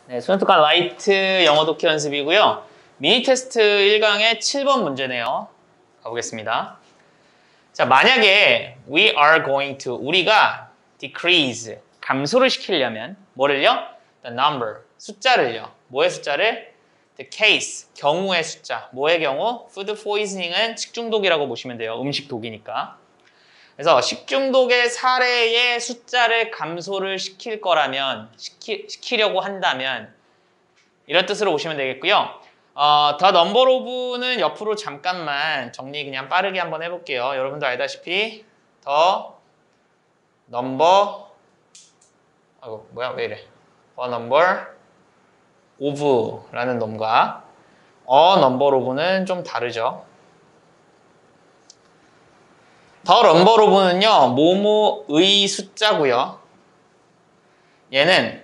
네, 소년특강 라이트 영어 독해 연습이고요. 미니 테스트 1강의 7번 문제네요. 가보겠습니다. 자, 만약에 we are going to, 우리가 decrease, 감소를 시키려면 뭐를요? the number, 숫자를요. 뭐의 숫자를? the case, 경우의 숫자. 뭐의 경우? food poisoning은 식중독이라고 보시면 돼요. 음식 독이니까. 그래서 식중독의 사례의 숫자를 감소를 시킬 거라면, 시키려고 한다면 이런 뜻으로 보시면 되겠고요. the number of는 옆으로 잠깐만 정리 그냥 빠르게 한번 해볼게요. 여러분도 알다시피 the number, 아이고 뭐야 왜 이래? the number of라는 놈과 a number of는 좀 다르죠. 더 넘버로브는요, 뭐뭐의 숫자고요. 얘는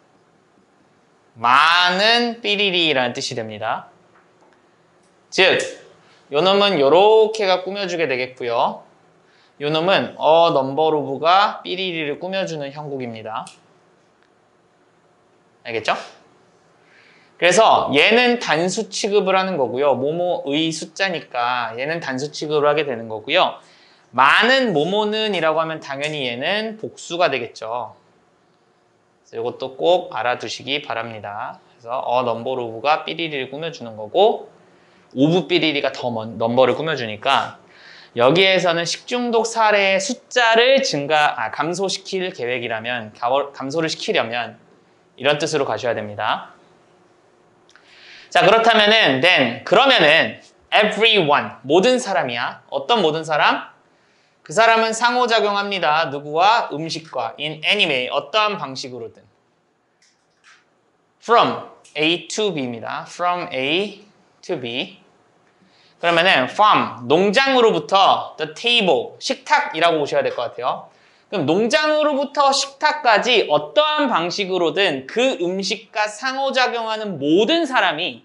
많은 삐리리라는 뜻이 됩니다. 즉, 요 놈은 요렇게가 꾸며주게 되겠고요. 요 놈은 넘버로브가 삐리리를 꾸며주는 형국입니다. 알겠죠? 그래서 얘는 단수 취급을 하는 거고요. 뭐뭐의 숫자니까 얘는 단수 취급을 하게 되는 거고요. 많은 뭐뭐는 이라고 하면 당연히 얘는 복수가 되겠죠. 그래서 이것도 꼭 알아두시기 바랍니다. 그래서 넘버 오브가 삐리리를 꾸며주는 거고 오브 삐리리가 더 넘버를 꾸며주니까 여기에서는 식중독 사례의 숫자를 감소시킬 계획이라면 감소를 시키려면 이런 뜻으로 가셔야 됩니다. 자, 그렇다면은 then 그러면은 everyone 모든 사람이야. 어떤 모든 사람? 그 사람은 상호작용합니다. 누구와? 음식과. in any way. 어떠한 방식으로든. from A to B입니다. from A to B. 그러면은 farm, 농장으로부터 the table, 식탁이라고 보셔야 될 것 같아요. 그럼 농장으로부터 식탁까지 어떠한 방식으로든 그 음식과 상호작용하는 모든 사람이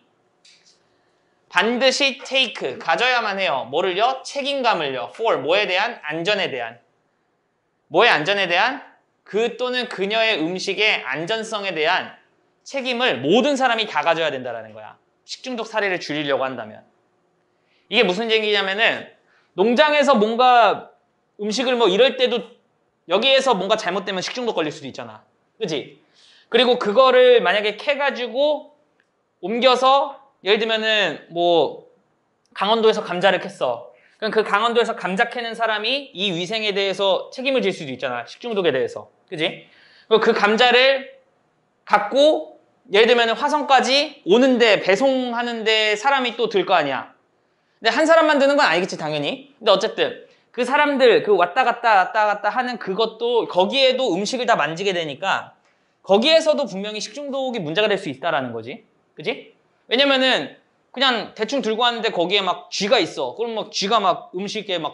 반드시 take, 가져야만 해요. 뭐를요? 책임감을요. for, 뭐에 대한? 안전에 대한. 뭐의 안전에 대한? 그 또는 그녀의 음식의 안전성에 대한 책임을 모든 사람이 다 가져야 된다는 거야. 식중독 사례를 줄이려고 한다면. 이게 무슨 얘기냐면은 농장에서 뭔가 음식을 뭐 이럴 때도 여기에서 뭔가 잘못되면 식중독 걸릴 수도 있잖아. 그치? 그리고 그거를 만약에 캐가지고 옮겨서 예를 들면은 뭐 강원도에서 감자를 캤어. 그럼 그 강원도에서 감자 캐는 사람이 이 위생에 대해서 책임을 질 수도 있잖아. 식중독에 대해서. 그지? 그 감자를 갖고 예를 들면은 화성까지 오는데 배송하는데 사람이 또 들 거 아니야. 근데 한 사람만 드는 건 아니겠지 당연히. 근데 어쨌든 그 사람들 그 왔다 갔다 하는 그것도 거기에도 음식을 다 만지게 되니까 거기에서도 분명히 식중독이 문제가 될 수 있다라는 거지. 그지? 왜냐면은 그냥 대충 들고 왔는데 거기에 막 쥐가 있어. 그럼 막 쥐가 막 음식에 막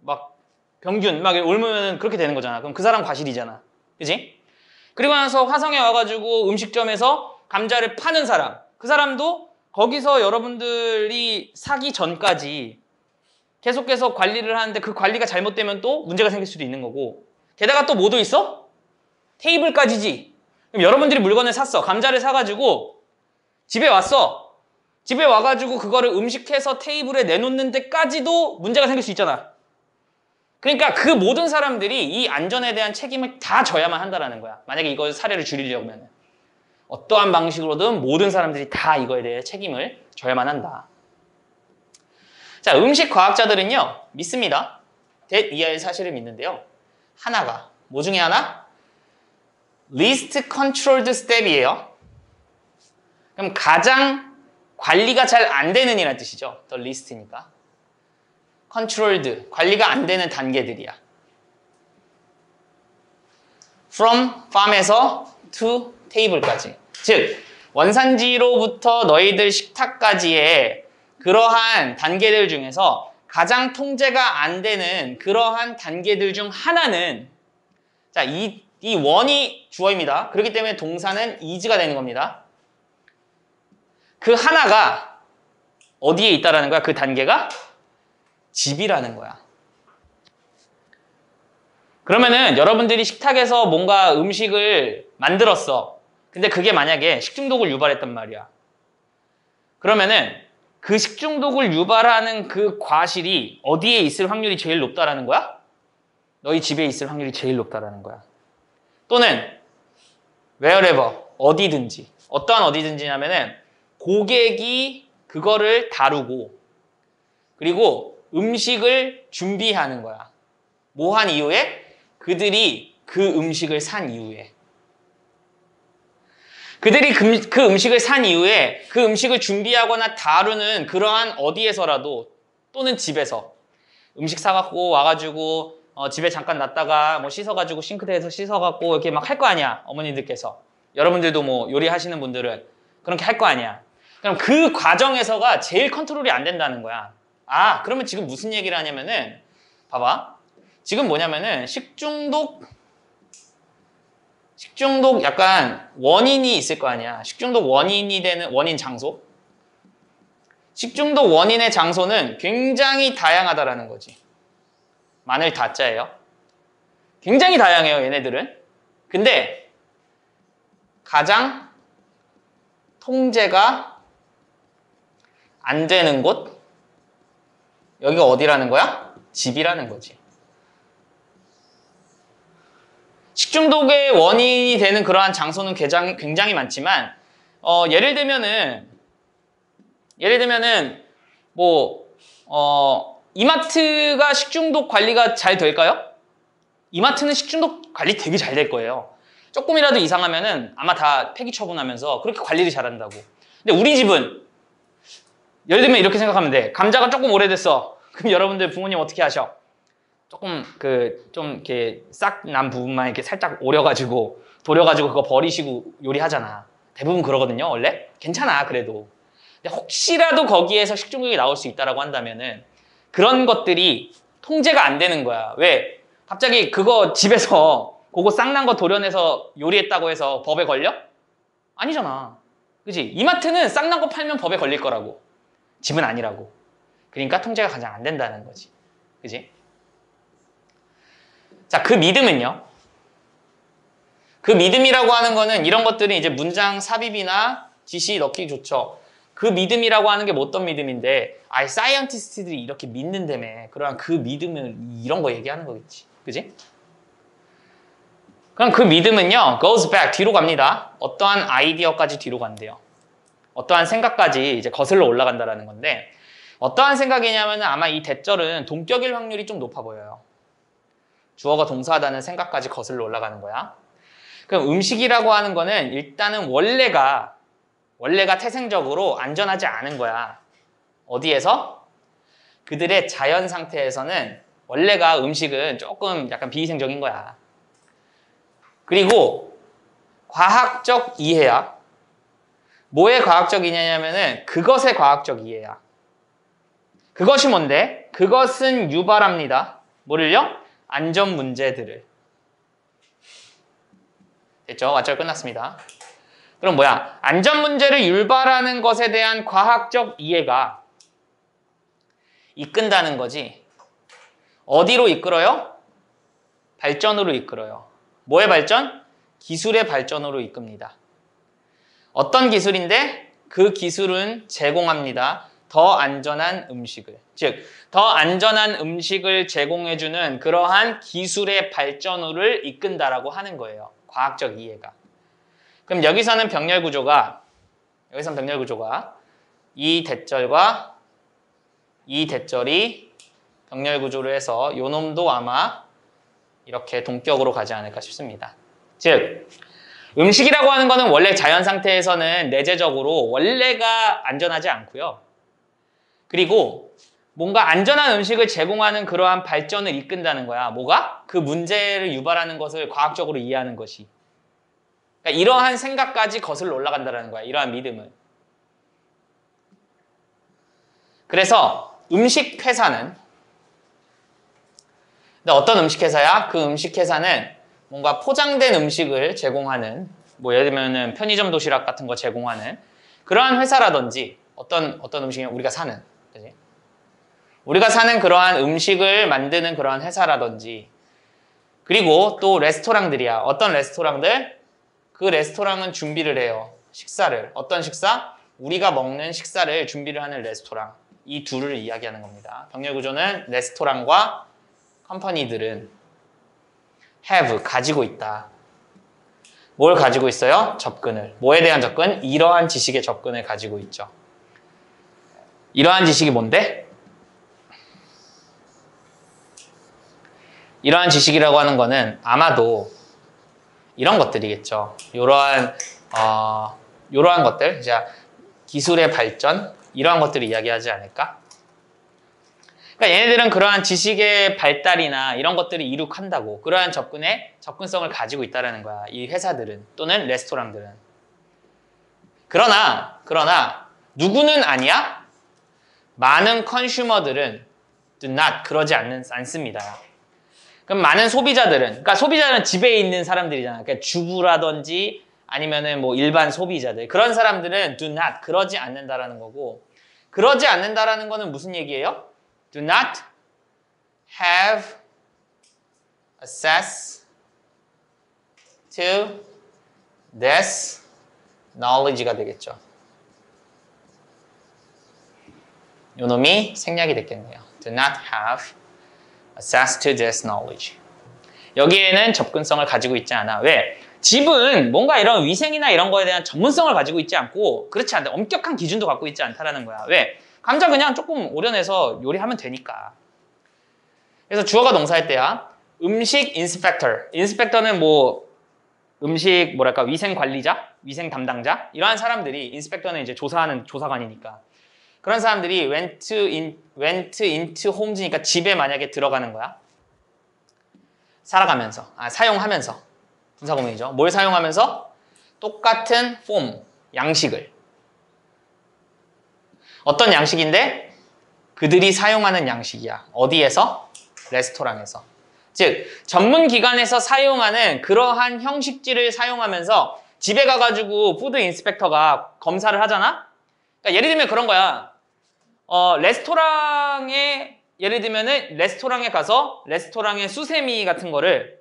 병균 막 옮으면 그렇게 되는 거잖아. 그럼 그 사람 과실이잖아. 그지? 그리고 나서 화성에 와가지고 음식점에서 감자를 파는 사람. 그 사람도 거기서 여러분들이 사기 전까지 계속해서 관리를 하는데 그 관리가 잘못되면 또 문제가 생길 수도 있는 거고. 게다가 또 뭐도 있어? 테이블까지지. 그럼 여러분들이 물건을 샀어. 감자를 사가지고 집에 왔어. 집에 와가지고 그거를 음식해서 테이블에 내놓는 데까지도 문제가 생길 수 있잖아. 그러니까 그 모든 사람들이 이 안전에 대한 책임을 다 져야만 한다는 거야. 만약에 이걸 사례를 줄이려면. 어떠한 방식으로든 모든 사람들이 다 이거에 대해 책임을 져야만 한다. 자, 음식 과학자들은요. 믿습니다. that 이하의 사실을 믿는데요. 하나가 뭐 중에 하나? least controlled step이에요. 그럼 가장 관리가 잘 안 되는 이라는 뜻이죠. the least니까. controlled, 관리가 안 되는 단계들이야. from farm에서 to table까지. 즉, 원산지로부터 너희들 식탁까지의 그러한 단계들 중에서 가장 통제가 안 되는 그러한 단계들 중 하나는 자, 이 원이 주어입니다. 그렇기 때문에 동사는 is가 되는 겁니다. 그 하나가 어디에 있다라는 거야? 그 단계가 집이라는 거야. 그러면은 여러분들이 식탁에서 뭔가 음식을 만들었어. 근데 그게 만약에 식중독을 유발했단 말이야. 그러면은 그 식중독을 유발하는 그 과실이 어디에 있을 확률이 제일 높다라는 거야? 너희 집에 있을 확률이 제일 높다라는 거야. 또는 wherever, 어디든지. 어떠한 어디든지냐면은 고객이 그거를 다루고 그리고 음식을 준비하는 거야. 뭐 한 이후에? 그들이 그 음식을 산 이후에. 그들이 그 음식을 산 이후에 그 음식을 준비하거나 다루는 그러한 어디에서라도 또는 집에서 음식 사갖고 와가지고 집에 잠깐 놨다가 뭐 씻어가지고 싱크대에서 씻어갖고 이렇게 막 할 거 아니야. 어머니들께서. 여러분들도 뭐 요리하시는 분들은 그렇게 할 거 아니야. 그럼 그 과정에서가 제일 컨트롤이 안 된다는 거야. 아, 그러면 지금 무슨 얘기를 하냐면은 봐봐. 지금 뭐냐면은 식중독 약간 원인이 있을 거 아니야. 식중독 원인이 되는 원인 장소. 식중독 원인의 장소는 굉장히 다양하다라는 거지. 마늘 다자예요. 굉장히 다양해요, 얘네들은. 근데 가장 통제가 안 되는 곳? 여기가 어디라는 거야? 집이라는 거지. 식중독의 원인이 되는 그러한 장소는 굉장히 많지만 예를 들면은 뭐 이마트가 식중독 관리가 잘 될까요? 이마트는 식중독 관리 되게 잘 될 거예요. 조금이라도 이상하면은 아마 다 폐기 처분하면서 그렇게 관리를 잘한다고. 근데 우리 집은 예를 들면 이렇게 생각하면 돼. 감자가 조금 오래됐어. 그럼 여러분들 부모님 어떻게 하셔? 조금 좀 이렇게 싹 난 부분만 이렇게 살짝 오려가지고 도려가지고 그거 버리시고 요리하잖아. 대부분 그러거든요, 원래. 괜찮아, 그래도. 근데 혹시라도 거기에서 식중독이 나올 수 있다라고 한다면은 그런 것들이 통제가 안 되는 거야. 왜? 갑자기 그거 집에서 그거 싹난 거 도려내서 요리했다고 해서 법에 걸려? 아니잖아. 그지? 이마트는 싹난 거 팔면 법에 걸릴 거라고. 집은 아니라고. 그러니까 통제가 가장 안 된다는 거지. 그지? 자, 그 믿음은요. 그 믿음이라고 하는 거는 이런 것들은 이제 문장 삽입이나 지시 넣기 좋죠. 그 믿음이라고 하는 게 뭐 어떤 믿음인데, 사이언티스트들이 이렇게 믿는다며. 그러한 그 믿음을 이런 거 얘기하는 거겠지. 그지? 그럼 그 믿음은요, goes back, 뒤로 갑니다. 어떠한 아이디어까지 뒤로 간대요. 어떠한 생각까지 이제 거슬러 올라간다라는 건데, 어떠한 생각이냐면 아마 이 대절은 동격일 확률이 좀 높아 보여요. 주어가 동사하다는 생각까지 거슬러 올라가는 거야. 그럼 음식이라고 하는 거는 일단은 원래가 태생적으로 안전하지 않은 거야. 어디에서? 그들의 자연 상태에서는 원래가 음식은 조금 약간 비위생적인 거야. 그리고 과학적 이해야. 뭐의 과학적 이해냐면은 그것의 과학적 이해야. 그것이 뭔데? 그것은 유발합니다. 뭐를요? 안전 문제들을. 됐죠? 완전 끝났습니다. 그럼 뭐야? 안전 문제를 유발하는 것에 대한 과학적 이해가 이끈다는 거지. 어디로 이끌어요? 발전으로 이끌어요. 뭐의 발전? 기술의 발전으로 이끕니다. 어떤 기술인데? 그 기술은 제공합니다. 더 안전한 음식을. 즉, 더 안전한 음식을 제공해주는 그러한 기술의 발전을 이끈다라고 하는 거예요. 과학적 이해가. 그럼 여기서는 병렬 구조가 이 대절과 이 대절이 병렬 구조로 해서 요 놈도 아마 이렇게 동격으로 가지 않을까 싶습니다. 즉, 음식이라고 하는 거는 원래 자연 상태에서는 내재적으로 원래가 안전하지 않고요. 그리고 뭔가 안전한 음식을 제공하는 그러한 발전을 이끈다는 거야. 뭐가? 그 문제를 유발하는 것을 과학적으로 이해하는 것이. 그러니까 이러한 생각까지 거슬러 올라간다는 거야. 이러한 믿음은. 그래서 음식 회사는, 근데 어떤 음식 회사야? 그 음식 회사는 뭔가 포장된 음식을 제공하는, 뭐 예를 들면 편의점 도시락 같은 거 제공하는 그러한 회사라든지 어떤 음식이면 우리가 사는, 그치? 우리가 사는 그러한 음식을 만드는 그러한 회사라든지, 그리고 또 레스토랑들이야. 어떤 레스토랑들? 그 레스토랑은 준비를 해요. 식사를. 어떤 식사? 우리가 먹는 식사를 준비를 하는 레스토랑. 이 둘을 이야기하는 겁니다. 병렬 구조는 레스토랑과 컴퍼니들은 have, 가지고 있다. 뭘 가지고 있어요? 접근을. 뭐에 대한 접근? 이러한 지식의 접근을 가지고 있죠. 이러한 지식이 뭔데? 이러한 지식이라고 하는 거는 아마도 이런 것들이겠죠. 이러한 것들, 자, 기술의 발전, 이러한 것들을 이야기하지 않을까? 그러니까 얘네들은 그러한 지식의 발달이나 이런 것들을 이룩한다고, 그러한 접근성을 가지고 있다는 거야. 이 회사들은, 또는 레스토랑들은. 그러나 누구는 아니야? 많은 컨슈머들은 do not, 그러지 않습니다. 그럼 많은 소비자들은, 그러니까 소비자는 집에 있는 사람들이잖아. 그러니까 주부라든지 아니면은 뭐 일반 소비자들, 그런 사람들은 do not, 그러지 않는다라는 거고, 그러지 않는다라는 거는 무슨 얘기예요? Do not have access to this knowledge가 되겠죠. 요 놈이 생략이 됐겠네요. Do not have access to this knowledge. 여기에는 접근성을 가지고 있지 않아. 왜? 집은 뭔가 이런 위생이나 이런 거에 대한 전문성을 가지고 있지 않고, 그렇지 않다. 엄격한 기준도 갖고 있지 않다라는 거야. 왜? 감자 그냥 조금 오려내서 요리하면 되니까. 그래서 주어가 동사할 때야. 음식 인스펙터. 인스펙터는 뭐 음식 뭐랄까 위생 관리자, 위생 담당자 이러한 사람들이, 인스펙터는 이제 조사하는 조사관이니까. 그런 사람들이 went into homes니까 집에 만약에 들어가는 거야. 살아가면서, 사용하면서. 분사구문이죠. 뭘 사용하면서? 똑같은 폼, 양식을. 어떤 양식인데? 그들이 사용하는 양식이야. 어디에서? 레스토랑에서. 즉, 전문 기관에서 사용하는 그러한 형식지를 사용하면서 집에 가가지고 푸드 인스펙터가 검사를 하잖아? 그러니까 예를 들면 그런 거야. 레스토랑에, 예를 들면은 레스토랑에 가서 레스토랑의 수세미 같은 거를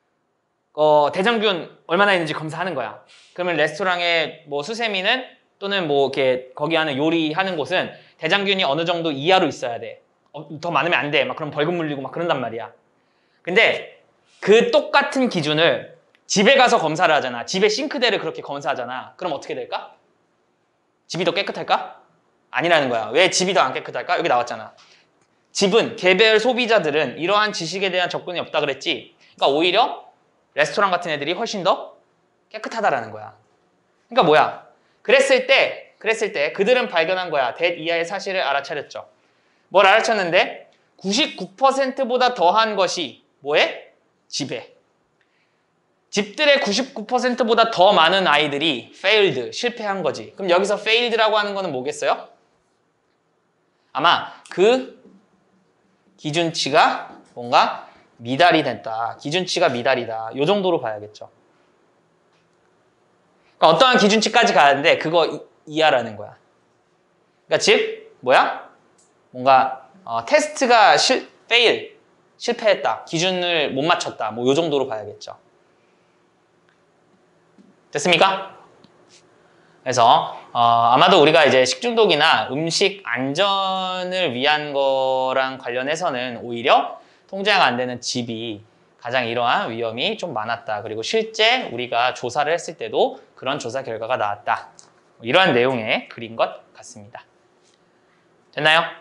대장균 얼마나 있는지 검사하는 거야. 그러면 레스토랑의 뭐 수세미는, 또는 뭐 이렇게 거기 하는 요리하는 곳은 대장균이 어느 정도 이하로 있어야 돼. 더 많으면 안 돼. 막 그럼 벌금 물리고 막 그런단 말이야. 근데 그 똑같은 기준을 집에 가서 검사를 하잖아. 집에 싱크대를 그렇게 검사하잖아. 그럼 어떻게 될까? 집이 더 깨끗할까? 아니라는 거야. 왜 집이 더 안 깨끗할까? 여기 나왔잖아. 집은, 개별 소비자들은 이러한 지식에 대한 접근이 없다 그랬지. 그러니까 오히려 레스토랑 같은 애들이 훨씬 더 깨끗하다라는 거야. 그러니까 뭐야? 그랬을 때 그들은 발견한 거야. that 이하의 사실을 알아차렸죠. 뭘 알아챘는데? 99%보다 더한 것이 뭐에? 집에. 집들의 99%보다 더 많은 아이들이 failed, 실패한 거지. 그럼 여기서 failed라고 하는 거는 뭐겠어요? 아마 그 기준치가 뭔가 미달이 됐다. 기준치가 미달이다. 요 정도로 봐야겠죠. 그러니까 어떠한 기준치까지 가는데 그거 이하라는 거야. 그러니까 즉 뭐야? 뭔가 테스트가 fail, 실패했다. 기준을 못 맞췄다. 뭐 요 정도로 봐야겠죠. 됐습니까? 그래서 아마도 우리가 이제 식중독이나 음식 안전을 위한 거랑 관련해서는 오히려 통제가 안 되는 집이 가장 이러한 위험이 좀 많았다. 그리고 실제 우리가 조사를 했을 때도 그런 조사 결과가 나왔다. 이러한 내용의 글인 것 같습니다. 됐나요?